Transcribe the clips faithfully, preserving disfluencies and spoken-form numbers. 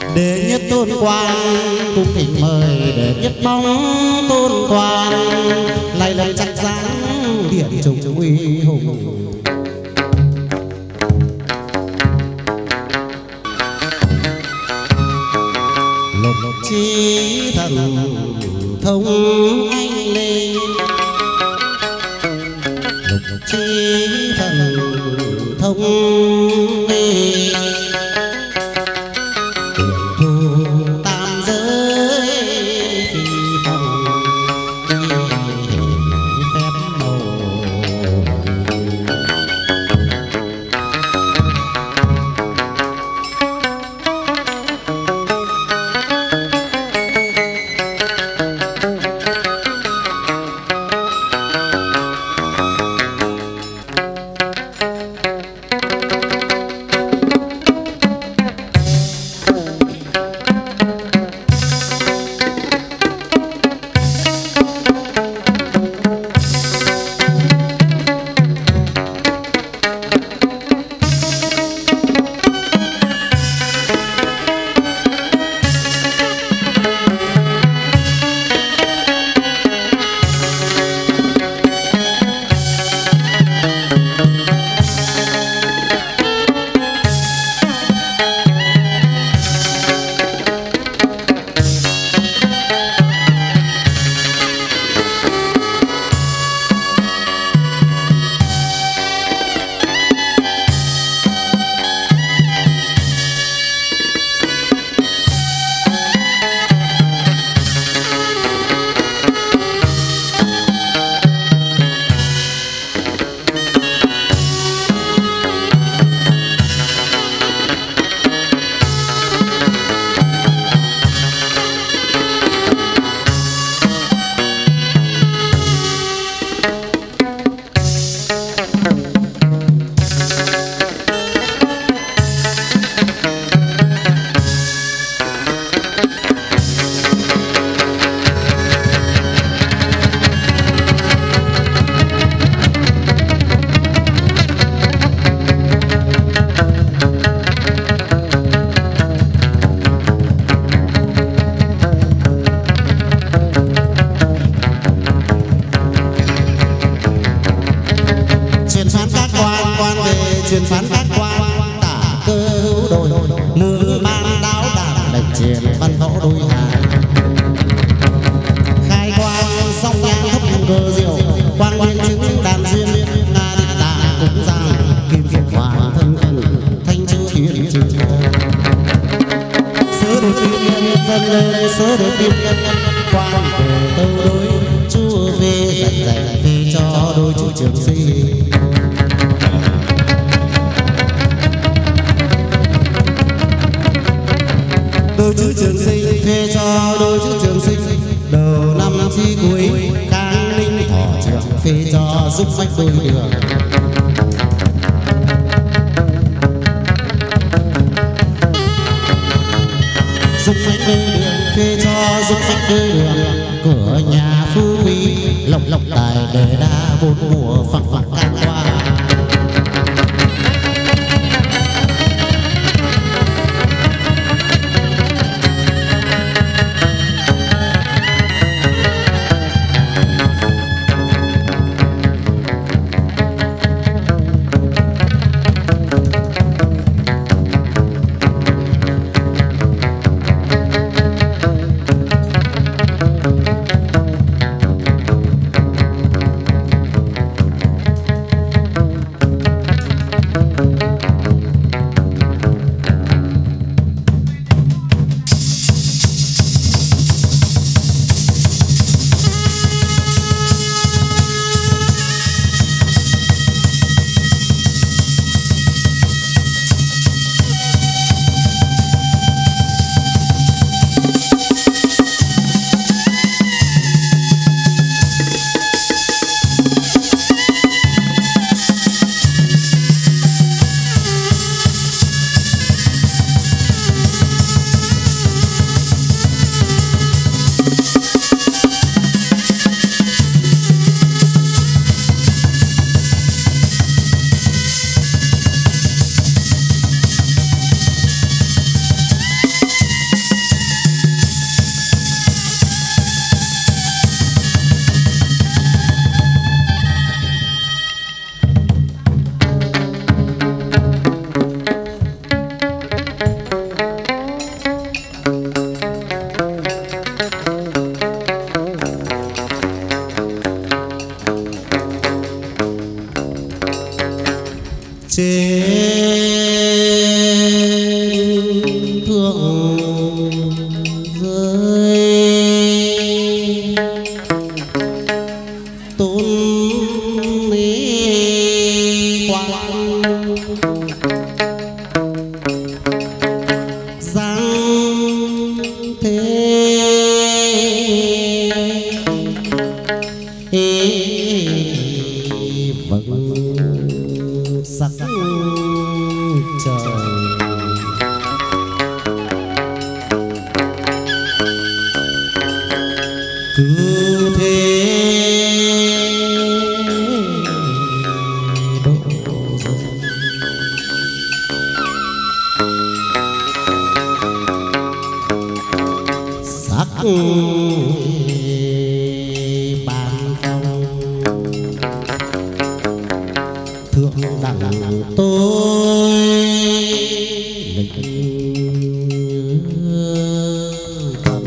Đệ nhất tôn quan cung thỉnh mời đệ nhất mong tôn quan lại lần chắc dáng điện trùng uy hùng. Lục chí thần thông anh linh, lục chí thần thông linh truyền phán các quan tả cơ hữu đôi lương ban đáo đàn lệnh truyền văn võ đôi hàng khai quang song nhang thấp cơ diệu quan nguyên chứng đàn duyên nga định đà cũng giang kim phục hoàng thân thanh chữ thiên chữ sớ được tiên nhân dân lên sớ được tiên nhân quan về tâu đối chúa về dạy dạy về cho đôi chú trường sinh. Đôi chữ trường sinh phê cho đôi chữ trường sinh đầu năm chi cuối khang ninh thọ trường phê cho giúp bách đôi đường giúp bách đôi đường phê cho giúp bách đôi đường cửa nhà phú quý lộc lộc tài đề đa bốn mùa phẳng phẳng can qua. rơi tôn ý quan giang thế vâng sắc trời cứ thế độ dần sắc ban phong thượng đẳng tôi lịch thần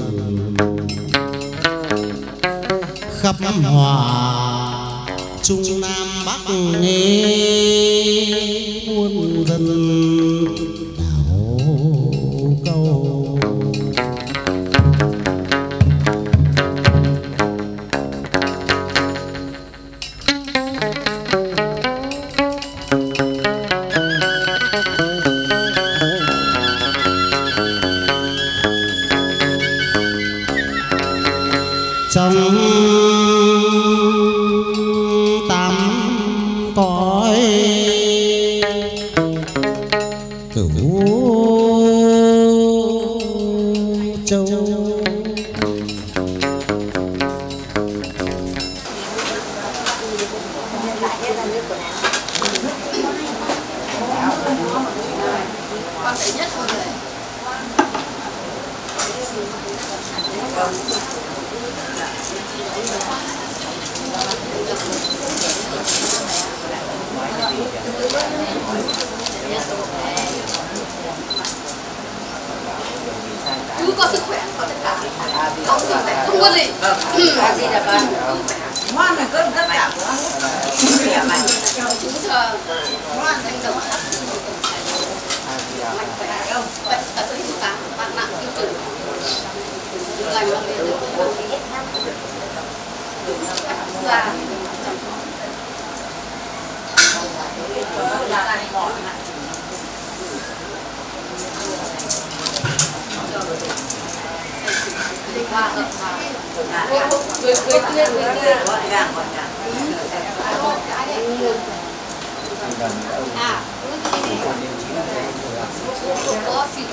khắp hòa trung nam bắc nghe muôn dân đảo câu trong tám cõi cửu châu chú có sức khỏe có tất cả không sức khỏe không có gì có gì là vâng ngoan là cơn tất cả của chú thờ ngoan anh đồng mạnh khỏe không bệnh tật số tám bạn nặng tiêu tử lành bằng điện được già ba hợp hòa cười cười tươi cười tươi gọn gàng gọn gàng à có xịt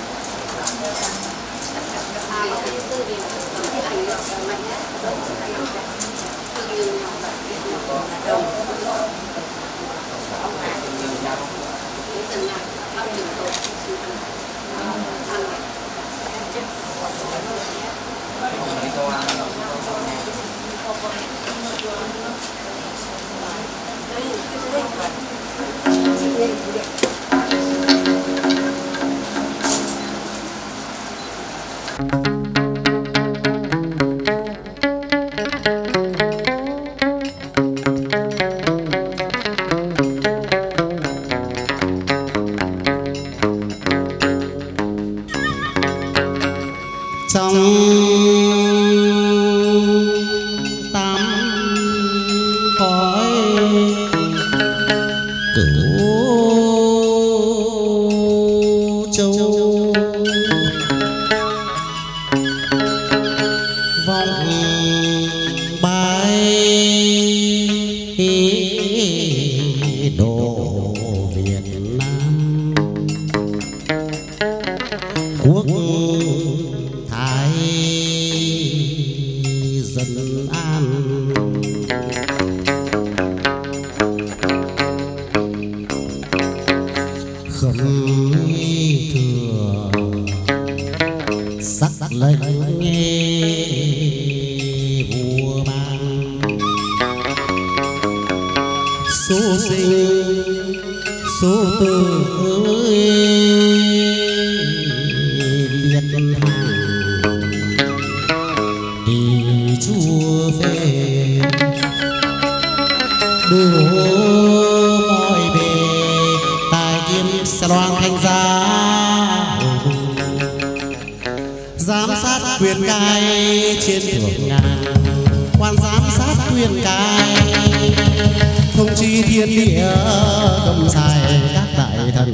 à có cái tư vì ảnh mạnh dần nhạc bao nhiêu tổ trong tám cõi cửu châu vọng bay độ Việt Nam quốc thái dân an khẩn thừa sắc lệnh nghe vua ban số sinh số tử liệt hàng thì chúa về đủ mọi bề tài kiếm sẽ loan thành ra giám sát quyền cai trên thượng ngàn, quan giám sát quyền cai thông chi thiên địa, không sai các đại thần.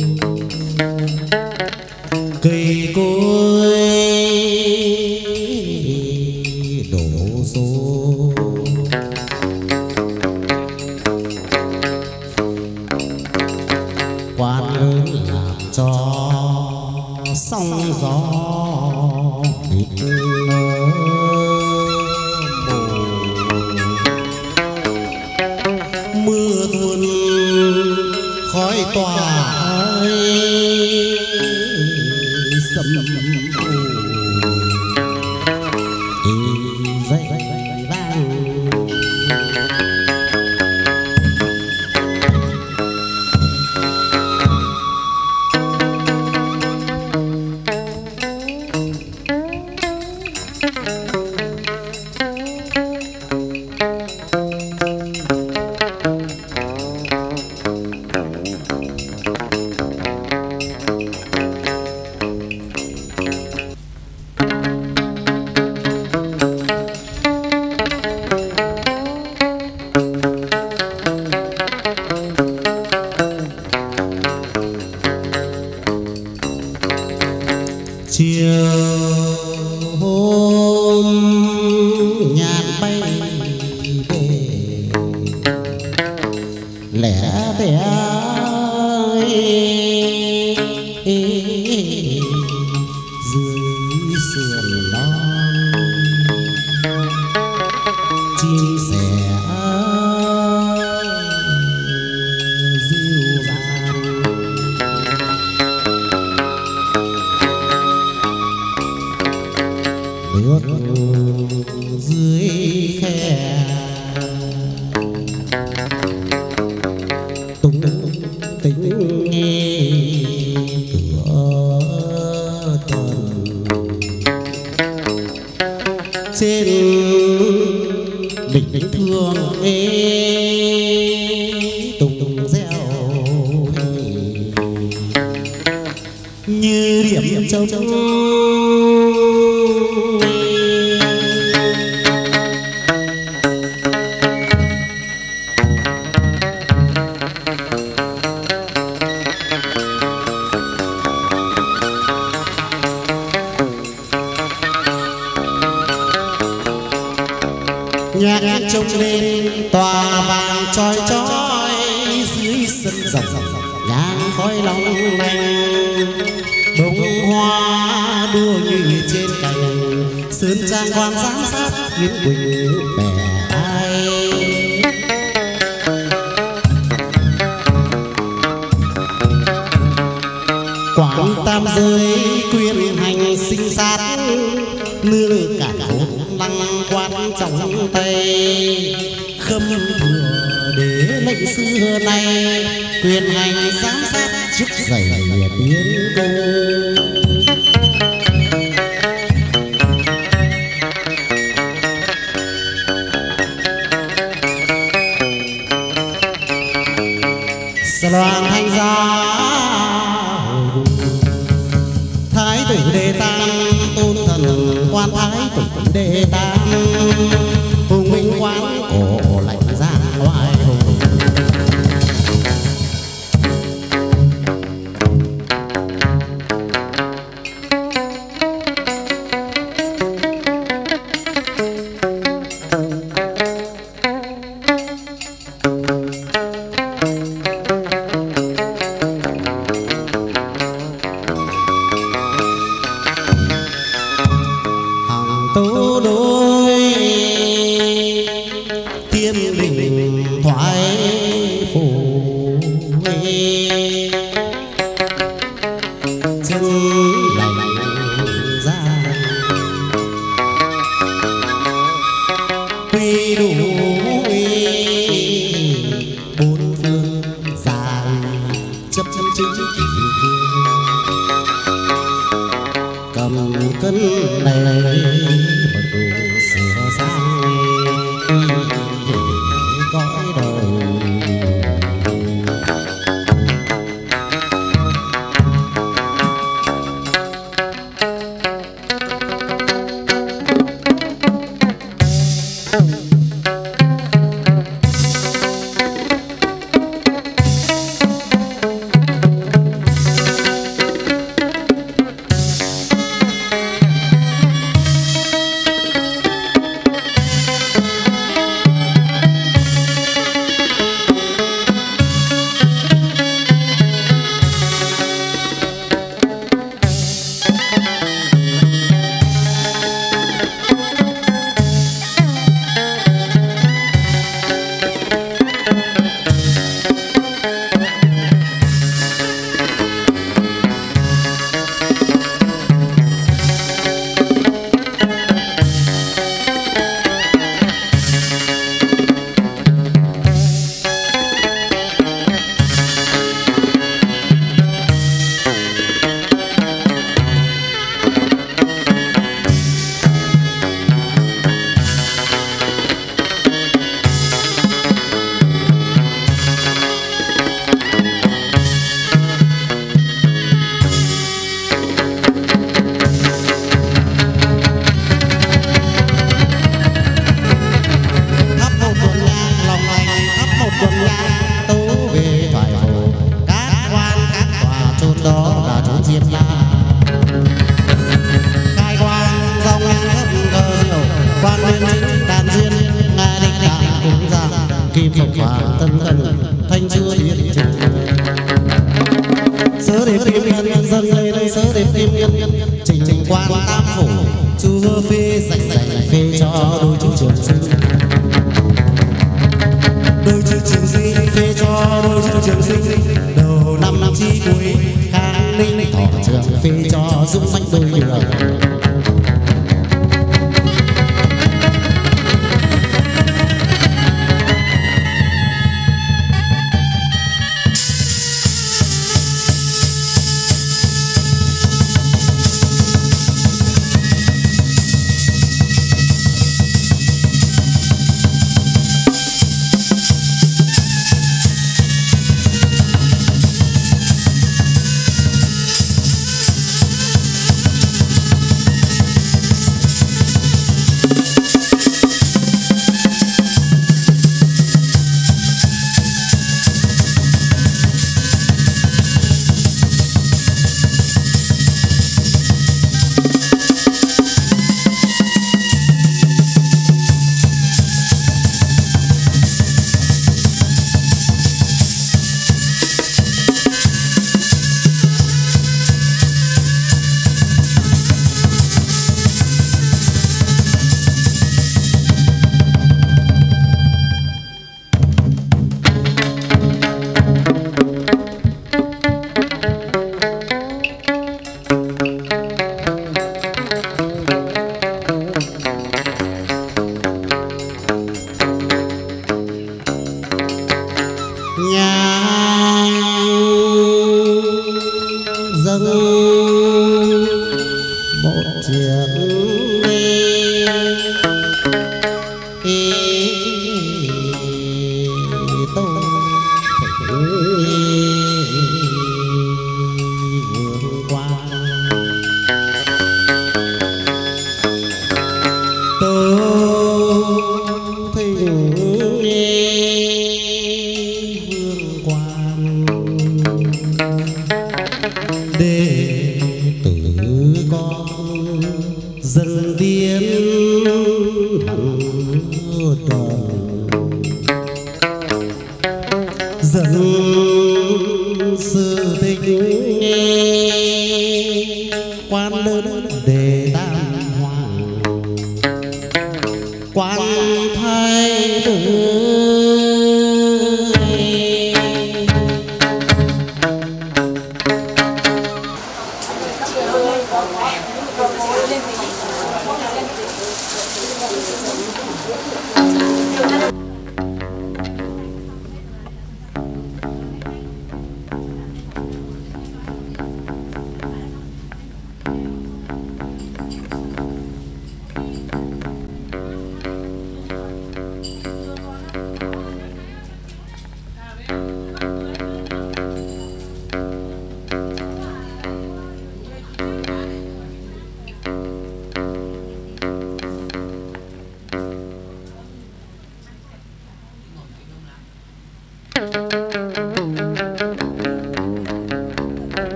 cây cối thịt mưa tuôn khói tỏa sầm dây vang chiều hôm nhạt bay về lẻ tẻ dưới sườn non chim sẻ dịu dàng nước dưới khe tung tính cửa tuần trên đỉnh thương ê tung reo như điểm châu châu nhạc trông lên tòa vàng chói chói dưới sân rộng nhang khói long lanh bông hoa đua như trên cành sơn trang quan giám sát Yến Quỳnh bè ai quán tam giới quyên hành sinh sát nương cả khổ lăng quan trọng tay khâm thừa để lệnh xưa nay quyền hành giám sát trước dày tiến công loan thanh gia thái tử đề tam tôn thần quan thái tử đề tam hùng minh quán cổ lạnh ra ngoại hùng tố đôi thiên đình thoại phủ chân lành ra quy đủ bốn phương giàn chấp chấp chữ cầm cân này bật đủ sửa sang cõi đời quan lên đàn duyên ngài định đàn cũng ra kim phụng hoàng tân tân thanh chưa thiên trùng sớ đêm kim nhân dâng lên sớ đêm kim nhân trình trình quan tam phủ chúa phê dành dành phê cho đôi chú trường sinh đôi chú trường sinh phê cho đôi chú trường sinh đầu năm năm chi cuối khang ninh thọ trường phê cho dũng mãnh đôi đường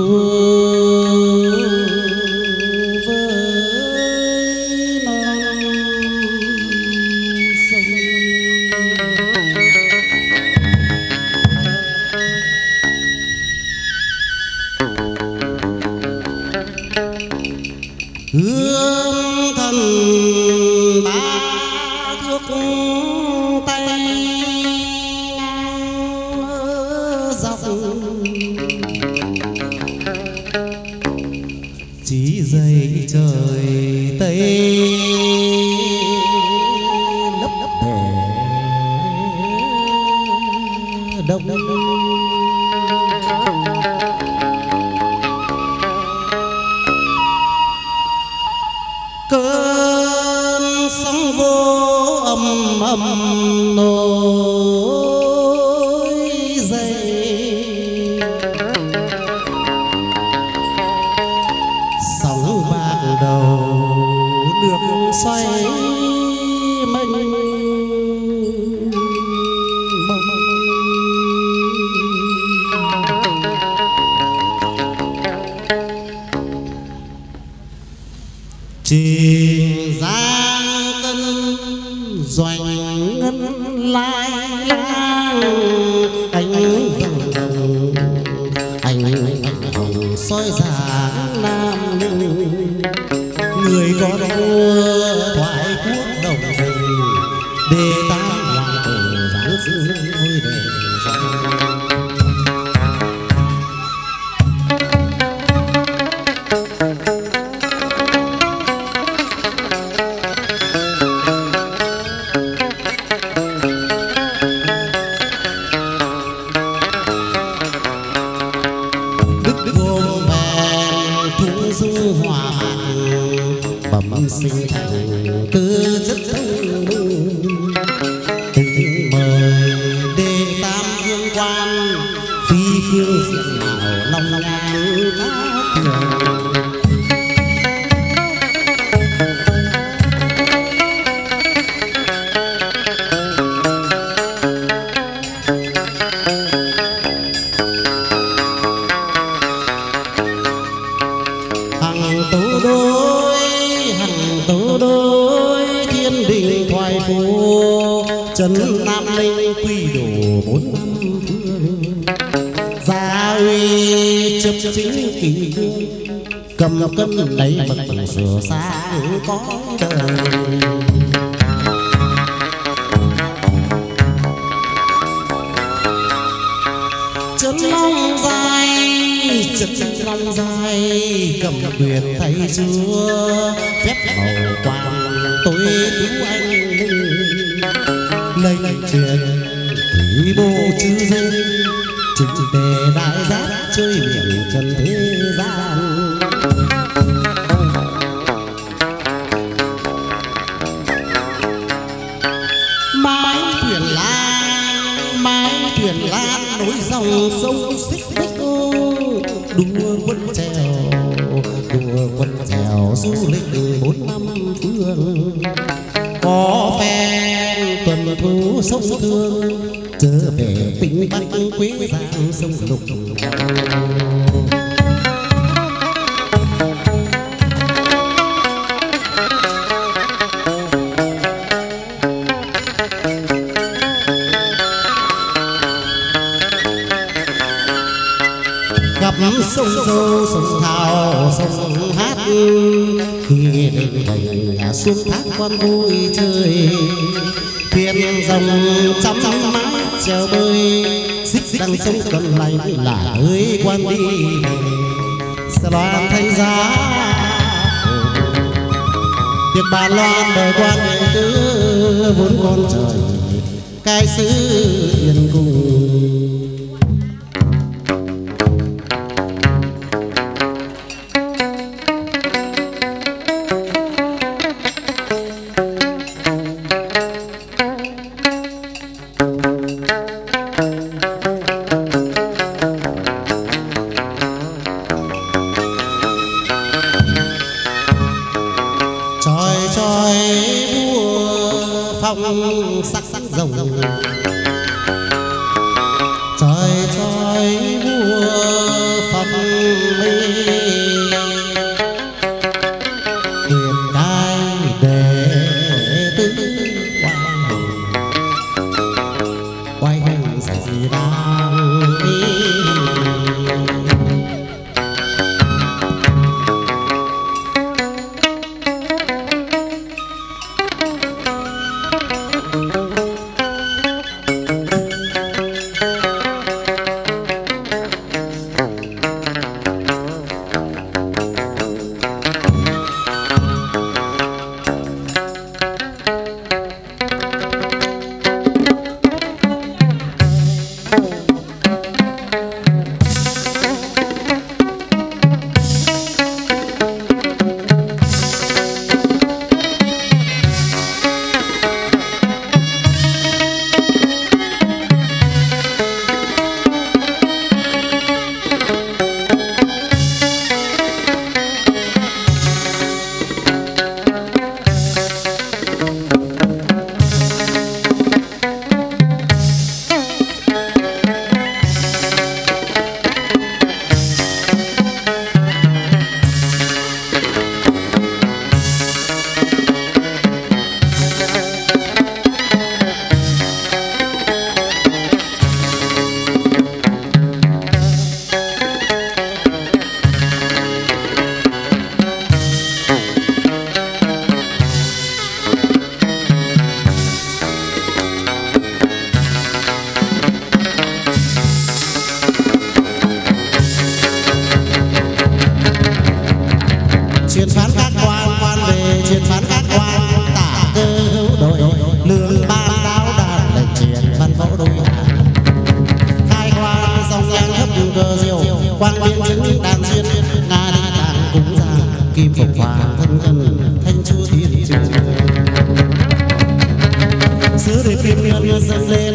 với non đông cơn sóng vô âm âm nổi dậy sóng bạc đầu nước xoay mênh mông chỉ giang tân doanh ngân lai lang anh vầng hồng anh hồng soi dáng nam nữ người có đua thoại quốc đồng đình để tam hoàng tử giáng sinh ngôi đền bẩm sinh thành tư chất thông tình mời đề tam vương quan phi phương diện nào long ngang khác thường hằng tố đôi hằng tố đôi thiên đình thoại phù trấn nam linh quy đồ bốn năm phương gia uy chấp chính kỳ cương cầm cân lấy bậc bằng sửa sáng có đời chân long dài chân long dài cầm quyền thay chúa phép màu quang tối tú anh linh lệnh truyền thủy bộ chư dân trực đề đại giác chơi miệng trần thế gian mái thuyền lan mái thuyền lan nối dòng sông xích bích đua quân trèo đua quân trèo du lịch bốn năm phương có phen tuần thu sông thương trở về tỉnh bắc quế giang sông lục gặp sông sâu sông thao sông hát khi đến gần nhà xuống thác quan vui chơi thuyền dòng chăm mát treo bơi xích đằng sông cần lành là ơi quan đi sẽ loan thanh giá việc bàn loan đời quan đệ tứ vốn con trời cái xứ yên cùng phong sắc sắc rồng trời trời vua phong minh quyền đai đệ tứ quay quay hành sẽ gì đang đi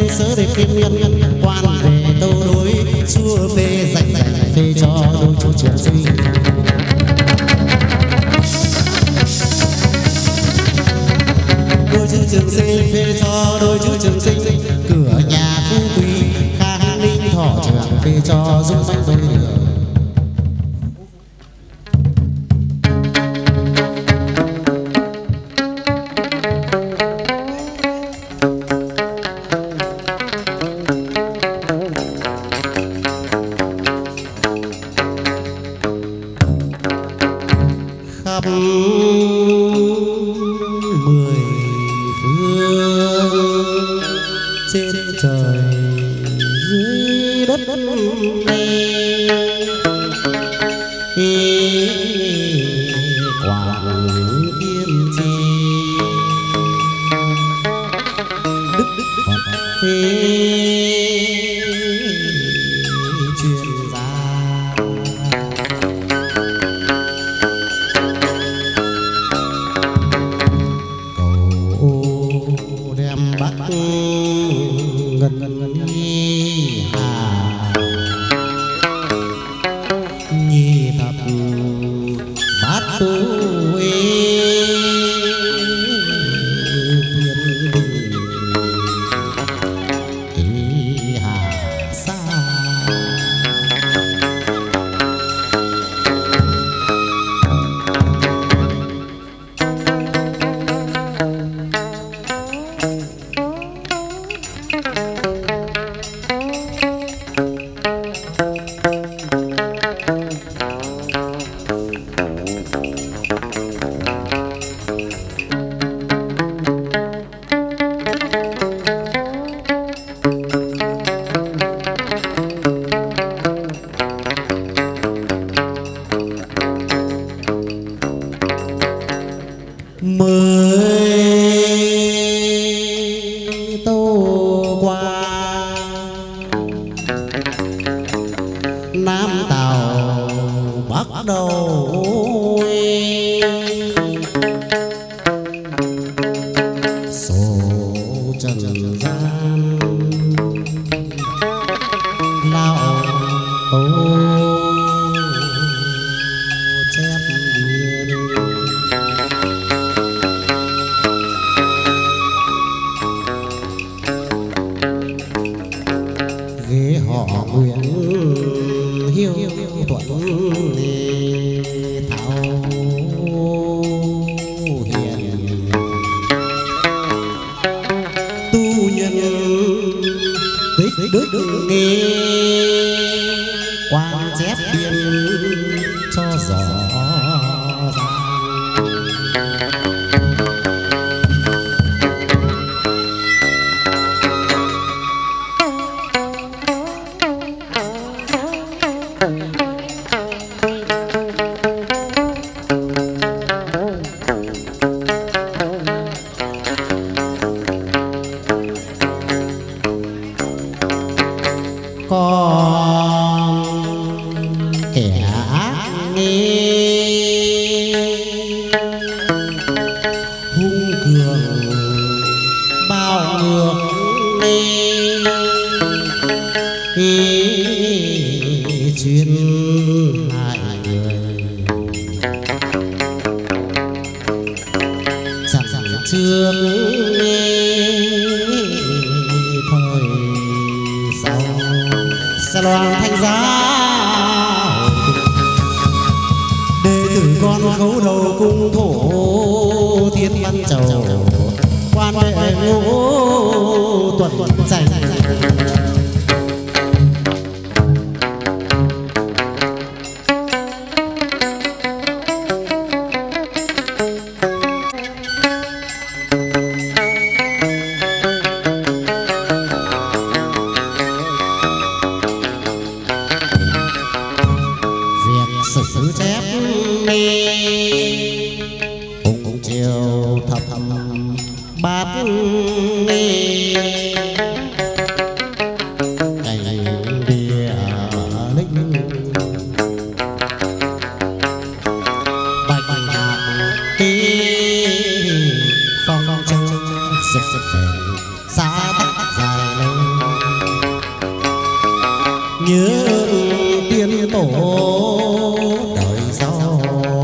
sớ để kim nhân quan về tâu đối xua phê dành dành phê cho đôi chú trường sinh. Đôi chú trường sinh phê cho đôi chú trường sinh cửa nhà phú quý khang ninh thọ trường phê cho dung manh đôi đường. xa tóc dài lên nhớ tiên tổ đời sau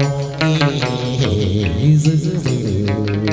giữ gìn.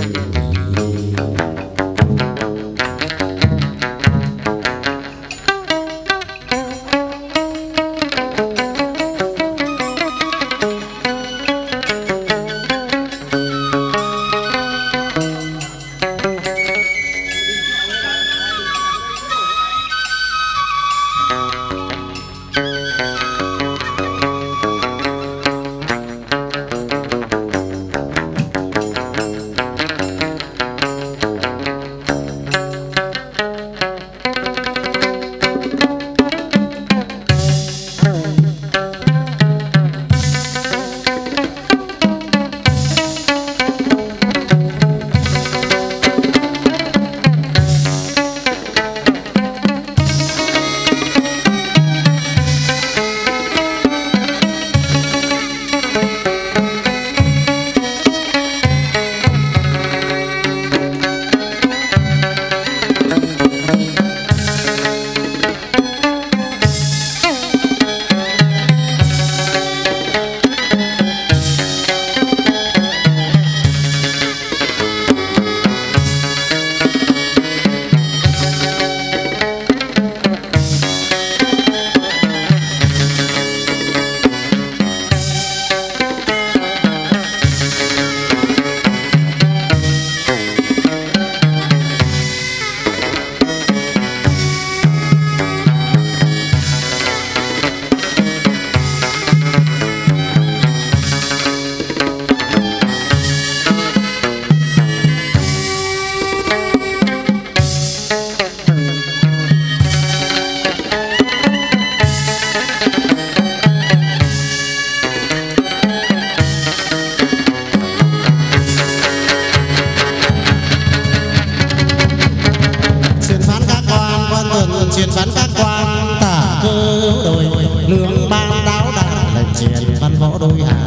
Truyền phán các quan tả cơ đồi lương ban đáo đàn lệnh truyền văn võ đôi hạ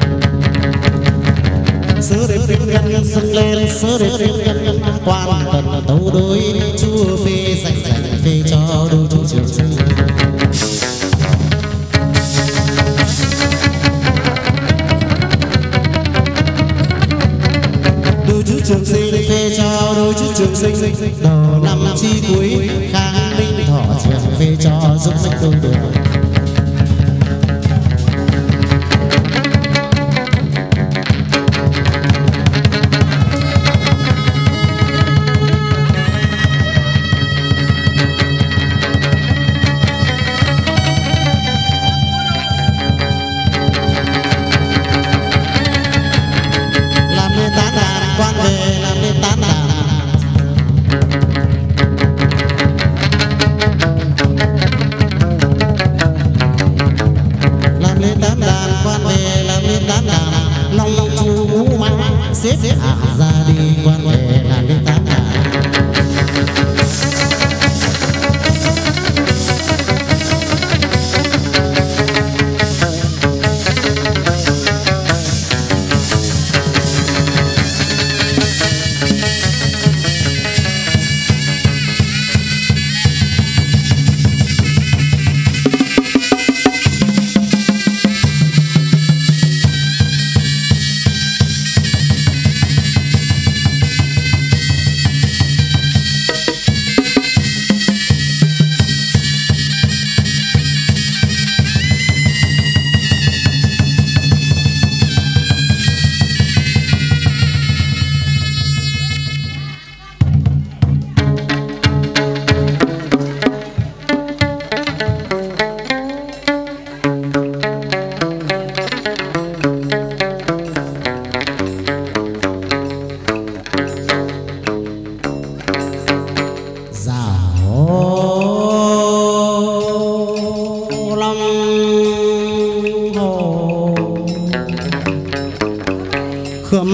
sớ đêm đêm nhân dâng lên sớ đêm đêm nhân quan tần tấu đối chúa phê dành dành phê cho đôi chú trường sinh đôi chú trường sinh phê cho đôi chú trường sinh đầu năm chi cuối khang linh thọ trường phê cho giúp sức đôi đường xếp hạ ra đi quan về làm đến tám ngàn khâm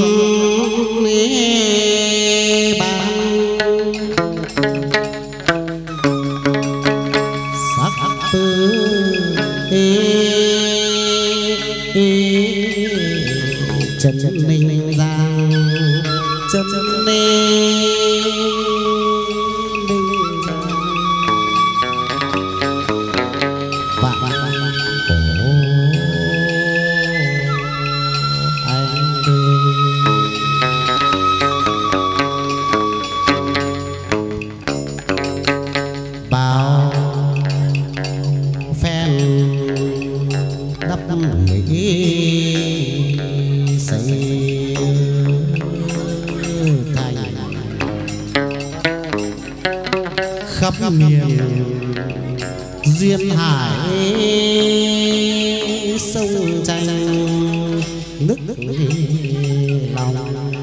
ban sắc tư chân chân ninh giang chân chân ninh khắp miền duyên hải sông tranh nức lòng.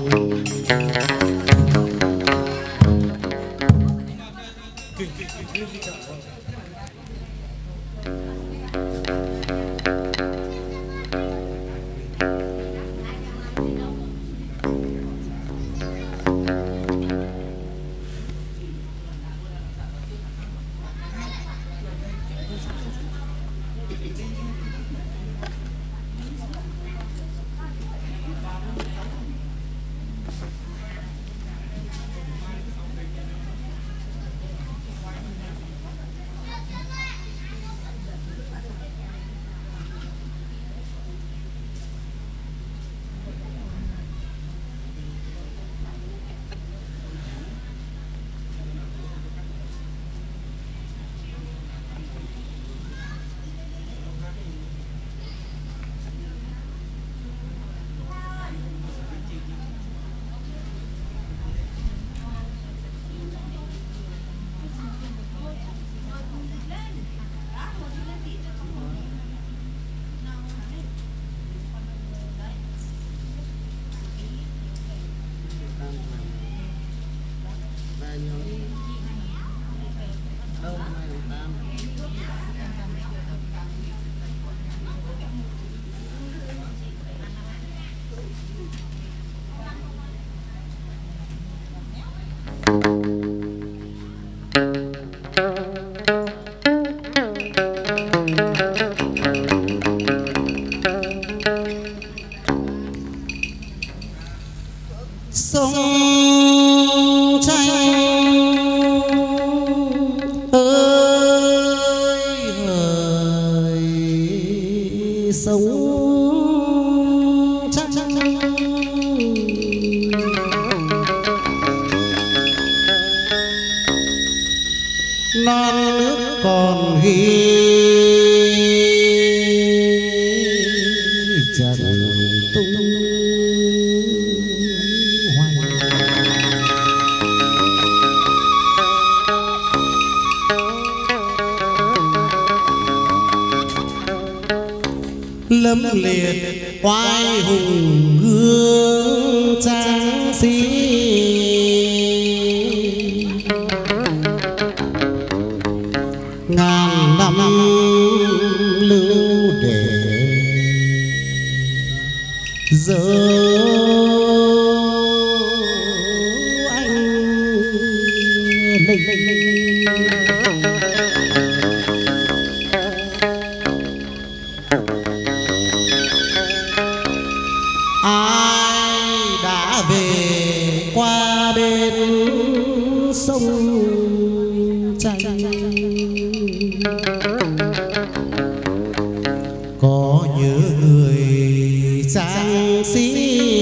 Sông tranh ơi hỡi sông tranh, non nước còn ghi trần tung lâm liệt oai hùng gương tráng sĩ, ngàn năm lưu để dấu anh linh linh. Ai đã về qua bên sông tranh, có nhớ người tráng sĩ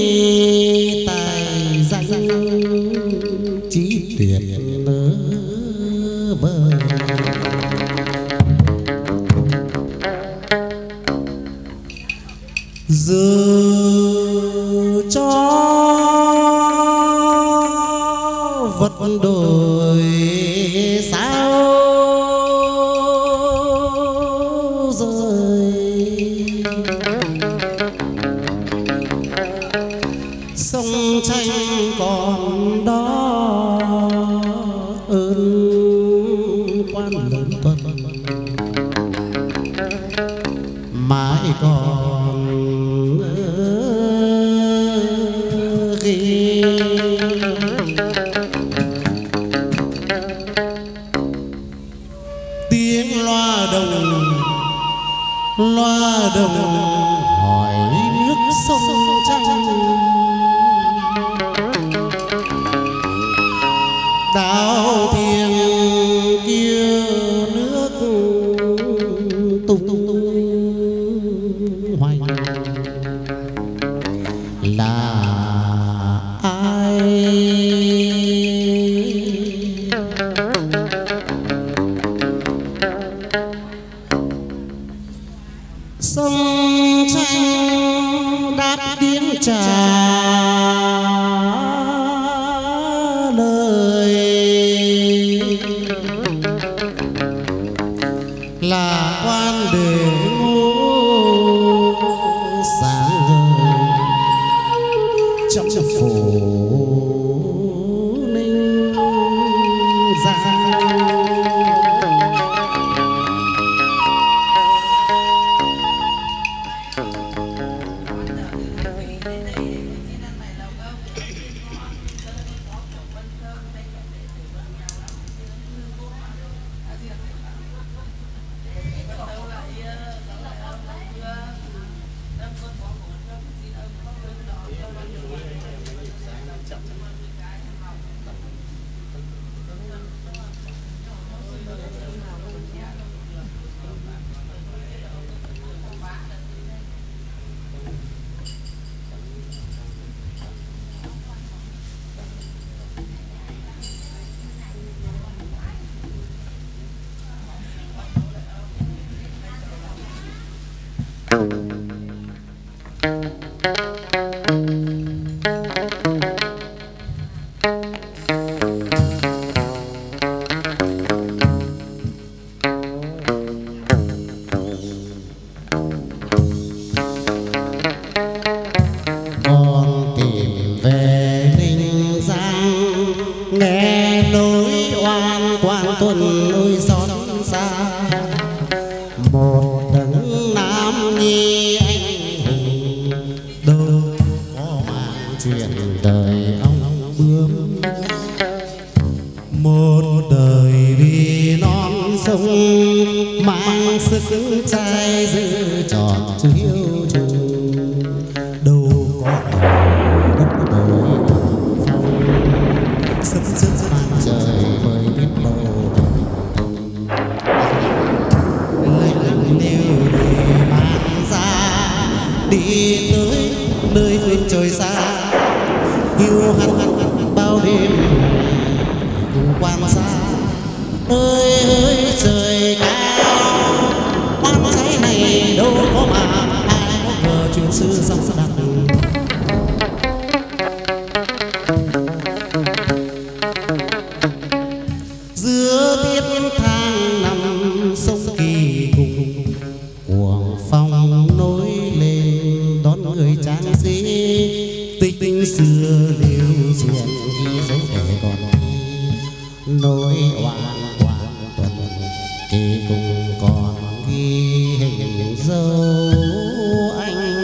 tài danh trí tuyệt nỡ vời, giờ cho vật đổi sao rồi, sông tranh còn đó ơn quan lớn tuần mãi còn ghi. Tiếng loa đồng loa đồng hỏi nước sông tranh, đào thiêng kia nước tung hoành là ai. Sông là quan để ngô sáng ngời trong phố Ninh Giang. Con tìm về Ninh Giang nghe nỗi oan quan tuần ơi xót xa, một đấng nam nhi anh hùng đâu có mang chuyện đời ông bướm, một đời vì non sông mang sức trai giữ trọn chữ yêu trường, đâu có đất đời cùng phong sức sức vang trời mới biết đâu lệnh nêu để mang ra đi tới nơi phương trời xa, yêu hắn bao đêm cùng quan sát ơi ơi trời cao, oan trái này đâu có mà ai có ngờ chuyện xưa sắp đặt. Giữa tiết tháng năm sông Kỳ cùng cuồng phong nối lên đón người trang sĩ, tích tinh xưa lưu truyền ghi dấu để còn nỗi oan quan tuần kỳ cùng còn ghi hình dấu anh.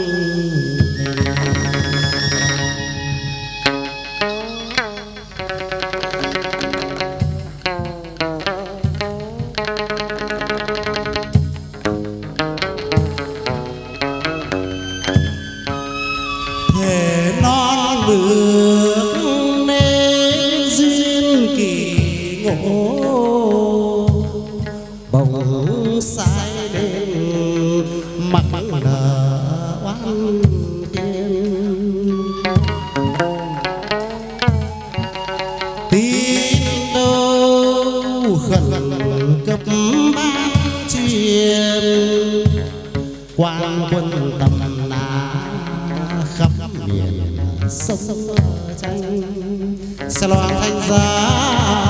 Thể non bước nên duyên kỳ ngộ, bỗng sai đến mặt nở oan tiên, tin đâu khẩn cấp ban truyền, quan quân tầm nã khắp miền sông tranh sẽ loan thành giá